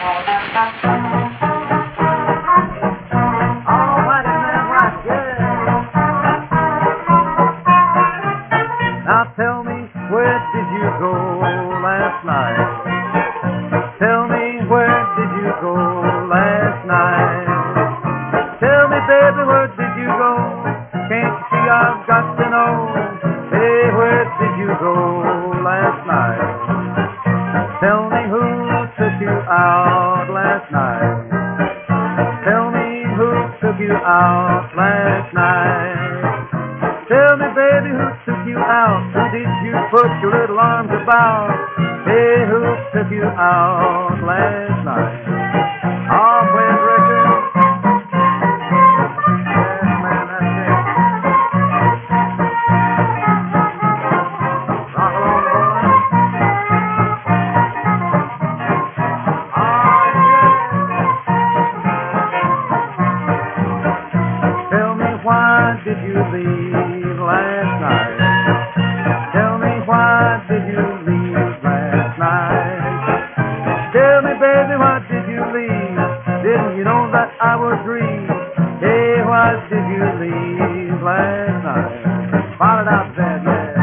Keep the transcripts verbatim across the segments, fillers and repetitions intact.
Now tell me, where did you go last night? Tell me, where did you go last night? Tell me, baby, where did you go? Can't you see I've got to know? Hey, where did you go last night? Tell me who took you out last night. Tell me who took you out last night. Tell me, baby, who took you out? Who did you put your little arms about? Hey, who took you out last night? Oh, play the record. Yes, man, that's it. Rock along, boy. Oh, yeah. Tell me, why did you leave last night? Tell me, why did you leave last night? Tell me, baby, why did you leave? Didn't you know that I would grieve? Hey, why did you leave last night? Find it out, Dad, yeah.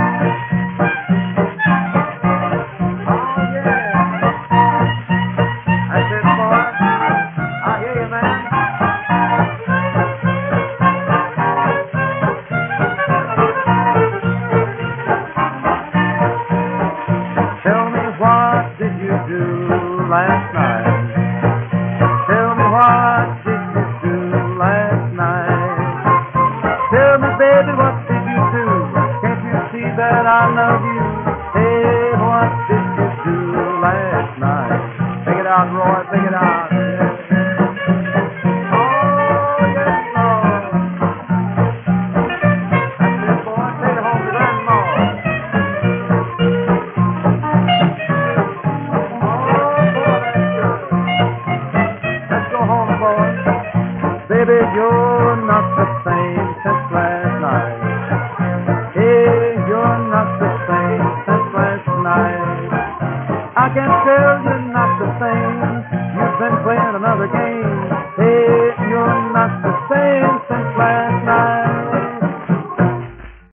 Oh, yeah. That's it, boy. I hear you, man. What did you do last night? Tell me, what did you do last night? Tell me, baby, what did you do? Can't you see that I love you? Hey, what did you do last night? Take it out, Roy, take it out. Oh, yes, Lord. That's it, boy. Take it home to Grandma. Baby, you're not the same since last night. Hey, you're not the same since last night. I can tell you're not the same. You've been playing another game. Hey, you're not the same